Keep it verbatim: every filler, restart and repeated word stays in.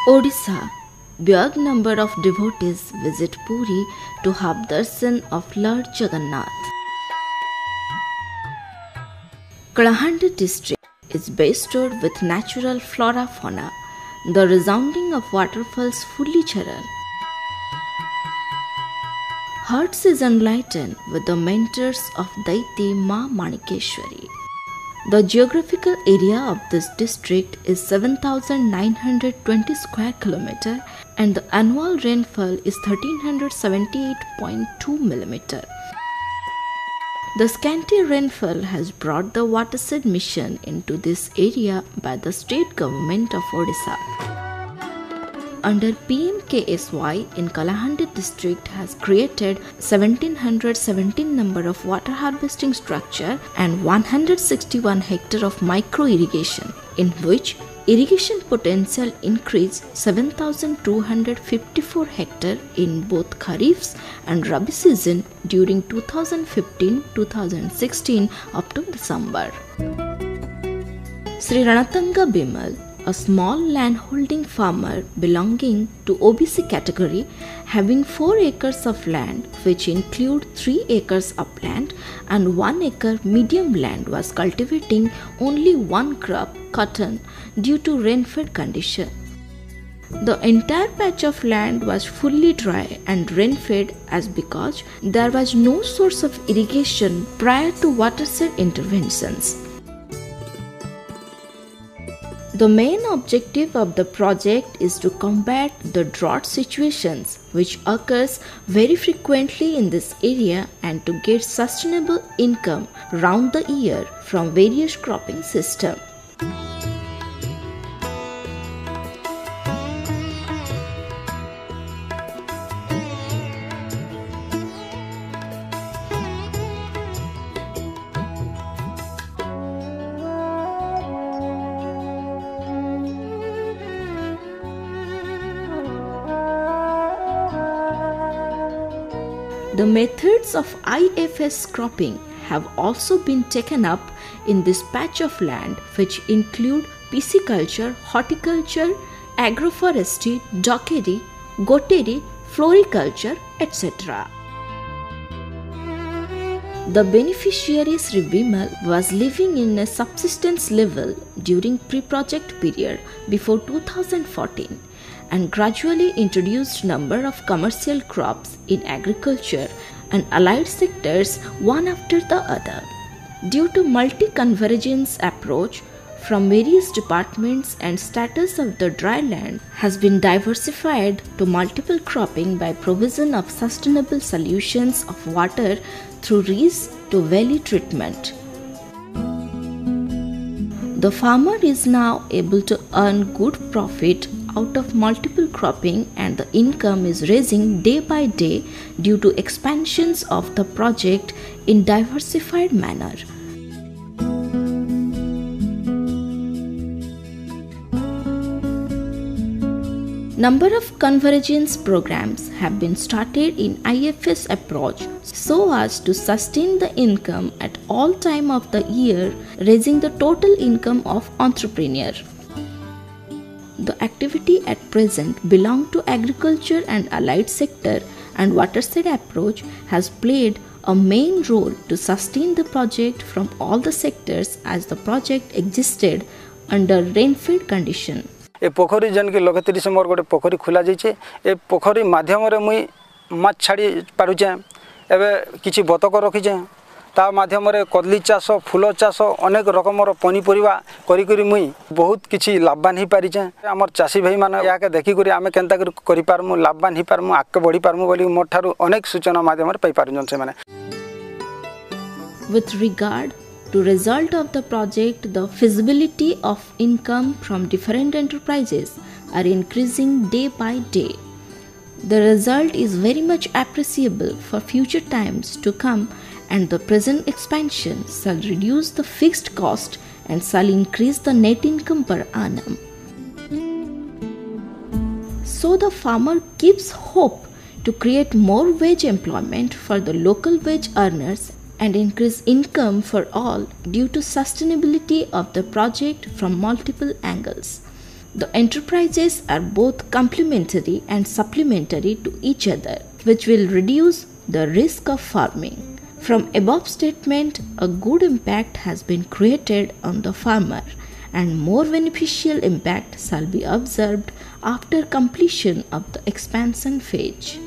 Odisha. Big number of devotees visit Puri to have darshan of Lord Jagannath. Kalahandi district is bestowed with natural flora fauna, the resounding of waterfalls fully charan. Hearts is enlightened with the mentors of Daiti Ma Manikeshwari. The geographical area of this district is seven thousand nine hundred twenty square kilometer and the annual rainfall is one thousand three hundred seventy-eight point two millimeter. The scanty rainfall has brought the watershed mission into this area by the state government of Odisha. Under P M K S Y in Kalahandi district has created one thousand seven hundred seventeen number of water harvesting structure and one hundred sixty-one hectare of micro irrigation, in which irrigation potential increased seven thousand two hundred fifty-four hectare in both Kharifs and Rabi season during two thousand fifteen to two thousand sixteen up to December. Sri Ranatanga Bimal, a small landholding farmer belonging to O B C category, having four acres of land which include three acres upland and one acre medium land, was cultivating only one crop, cotton, due to rain-fed condition. The entire patch of land was fully dry and rain-fed as because there was no source of irrigation prior to watershed interventions. The main objective of the project is to combat the drought situations which occurs very frequently in this area and to get sustainable income round the year from various cropping systems. The methods of I F S cropping have also been taken up in this patch of land, which include pisciculture, horticulture, agroforestry, dockery, goatery, floriculture, et cetera. The beneficiary Sri Bimal was living in a subsistence level during pre-project period before two thousand fourteen. And gradually introduced number of commercial crops in agriculture and allied sectors one after the other. Due to multi-convergence approach from various departments and status of the dry land has been diversified to multiple cropping by provision of sustainable solutions of water through reeds to valley treatment. The farmer is now able to earn good profit out of multiple cropping and the income is rising day by day due to expansions of the project in diversified manner. Number of convergence programs have been started in I F S approach so as to sustain the income at all time of the year, raising the total income of entrepreneur. The activity at present belong to agriculture and allied sector, and watershed approach has played a main role to sustain the project from all the sectors as the project existed under rain-fed condition. ए पोखरी जन के लगतरी से मोर गोटे पोखरी खुला जाइए ए पोखरी माध्यम रे मुई माछ छाड़ी पारुचे एबे किछि बतक रखिचे ता माध्यम रे कदली चाष फूल चाष अनेक रकमर पनीपरिया करी करी मुई बहुत किछि लाभवान ही पारिचे हमर चासी भाई माने याके देखि करी आमे केनता करि पारमु लाभवान ही पारमु आके बढ़ी पारमु बोली मोर थारु अनेक सूचना माध्यम रे पई पारुजन से माने. With regard to result of the project, the feasibility of income from different enterprises are increasing day by day. The result is very much appreciable for future times to come, and the present expansion shall reduce the fixed cost and shall increase the net income per annum. So the farmer keeps hope to create more wage employment for the local wage earners and increase income for all due to sustainability of the project from multiple angles. The enterprises are both complementary and supplementary to each other, which will reduce the risk of farming. From above statement, a good impact has been created on the farmer, and more beneficial impact shall be observed after completion of the expansion phase.